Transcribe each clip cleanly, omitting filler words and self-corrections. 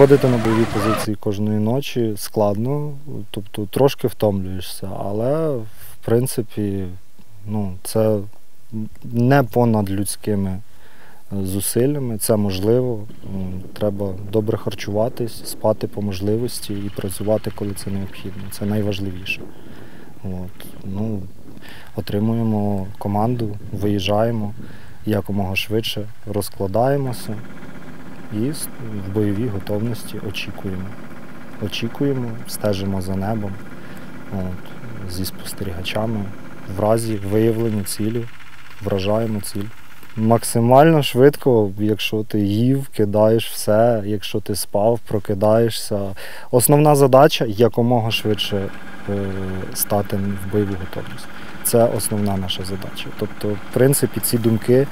Виходити на бойові позиції кожної ночі складно, тобто трошки втомлюєшся, але в принципі це не понад людськими зусиллями, це можливо. Треба добре харчуватись, спати по можливості і працювати, коли це необхідно. Це найважливіше. Отримуємо команду, виїжджаємо якомога швидше, розкладаємося і в бойовій готовності очікуємо. Очікуємо, стежимо за небом зі спостерігачами. В разі виявлення цілі вражаємо ціль. Максимально швидко, якщо ти їв, кидаєш все, якщо ти спав, прокидаєшся. Основна задача – якомога швидше стати в бойову готовність. Це основна наша задача. Тобто, в принципі, ці думки,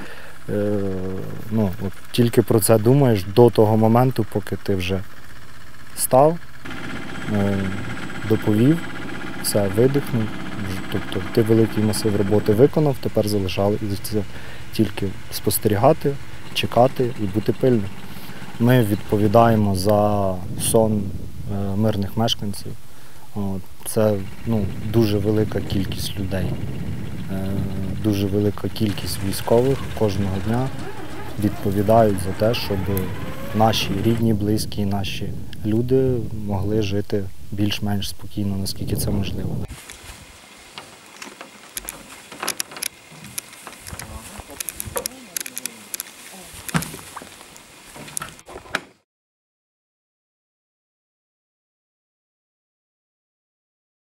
тільки про це думаєш до того моменту, поки ти вже став, доповів, все, видихнув. Тобто ти великий масив роботи виконав, тепер залишається тільки спостерігати, чекати і бути пильним. Ми відповідаємо за сон мирних мешканців. Це дуже велика кількість людей, дуже велика кількість військових кожного дня відповідають за те, щоб наші рідні, близькі, наші люди могли жити більш-менш спокійно, наскільки це можливо.